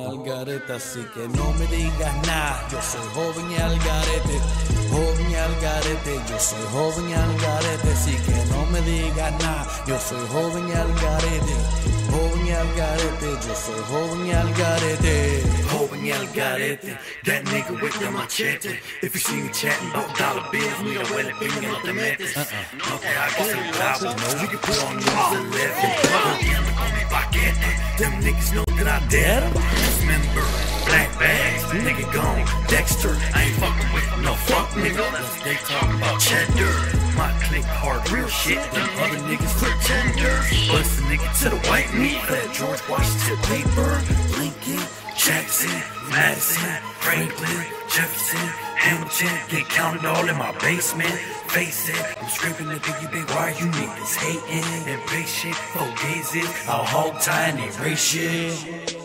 al garete, así que no me digas nada. Yo soy joven y al garete, joven y al garete. Yo soy joven y al garete, así que no me digas nada. Yo soy joven y al garete, joven y al garete. Yo soy joven y al garete, joven y al garete. That nigga with the machete. If you see me chatting about dollar bills, mira huele pinga, no te metes. No te hagas el bravo, no, we can put on news 11. Jodiendo con mi paquete. Them niggas know that I dead em. Dismember, black bags, nigga gone, Dexter. I ain't fucking with no fuck nigga. They talk about cheddar. My click hard, real shit. Them other niggas pretenders. Bust a nigga to the white meat. That George Washington paper. Lincoln, Jackson, Madison, Franklin, Jefferson, Hamilton. Get counted all in my basement. Face it, I'm scraping the biggie big. Why you niggas hating? Impatient, for gazes. I'll hog tie and erase shit.